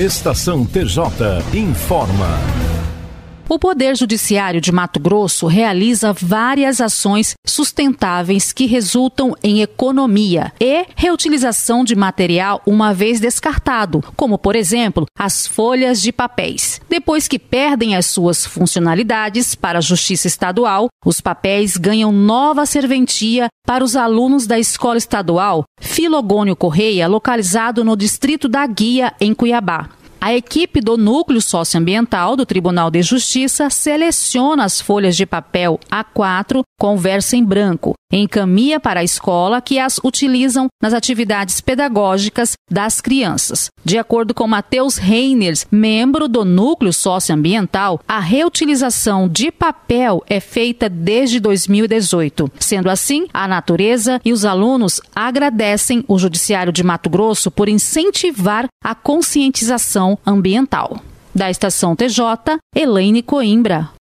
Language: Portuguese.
Estação TJ informa. O Poder Judiciário de Mato Grosso realiza várias ações sustentáveis que resultam em economia e reutilização de material uma vez descartado, como, por exemplo, as folhas de papéis. Depois que perdem as suas funcionalidades para a Justiça Estadual, os papéis ganham nova serventia para os alunos da Escola Estadual Filogônio Correia, localizado no Distrito da Guia, em Cuiabá. A equipe do Núcleo Socioambiental do Tribunal de Justiça seleciona as folhas de papel A4 com verso em branco, encaminha para a escola que as utilizam nas atividades pedagógicas das crianças. De acordo com Matheus Reiners, membro do Núcleo Socioambiental, a reutilização de papel é feita desde 2018. Sendo assim, a natureza e os alunos agradecem o Judiciário de Mato Grosso por incentivar a conscientização ambiental. Da Estação TJ, Elaine Coimbra.